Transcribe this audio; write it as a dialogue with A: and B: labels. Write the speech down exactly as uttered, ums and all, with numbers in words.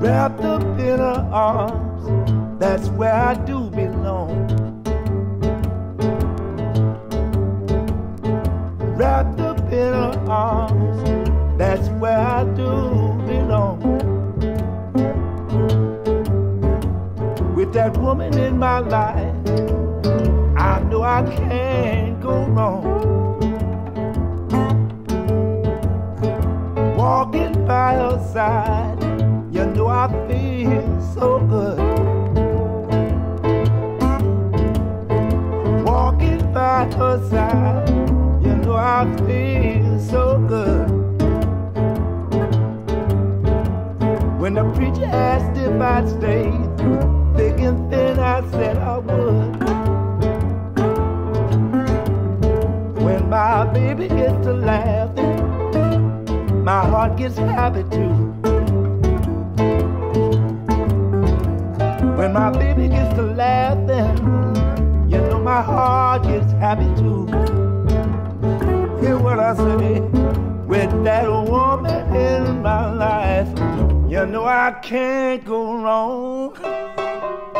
A: Wrapped up in her arms, that's where I do belong. Wrapped up in her arms, that's where I do belong. With that woman in my life, I know I can't go wrong. Walking by her side, you know I feel so good. Walking by her side, you know I feel so good. When the preacher asked if I'd stay, thick and thin, I said I would. When my baby gets to laughing, my heart gets happy too. When my baby gets to laughing, you know my heart gets happy too. Hear what I say? With that woman in my life, you know I can't go wrong.